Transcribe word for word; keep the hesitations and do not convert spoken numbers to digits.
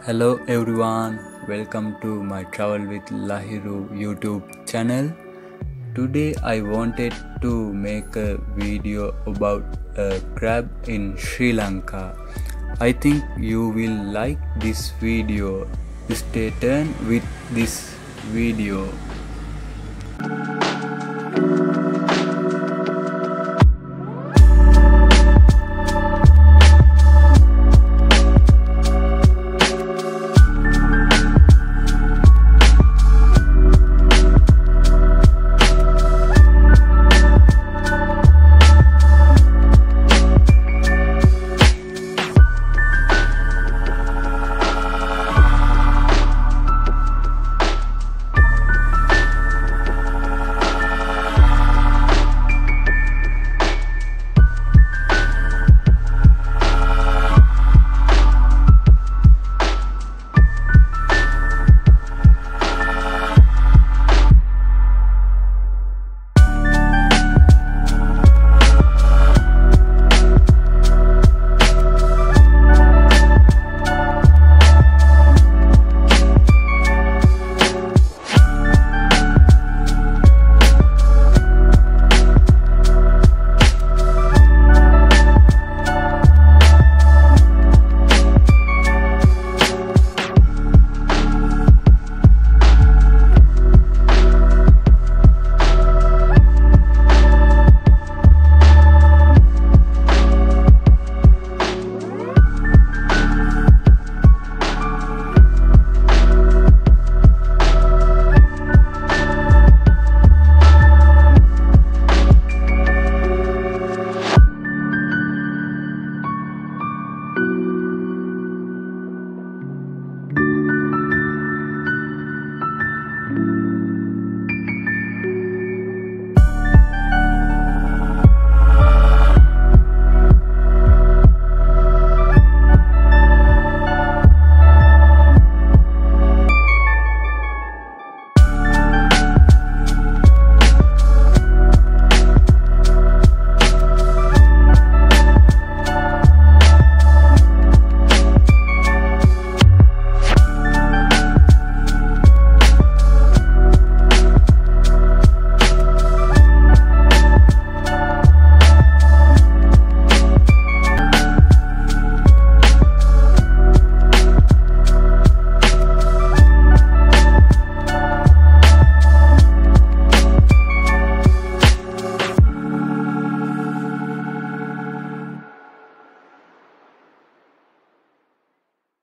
Hello everyone, welcome to my Travel with Lahiru YouTube channel. Today I wanted to make a video about a crab in Sri Lanka. I think you will like this video. Stay tuned with this video.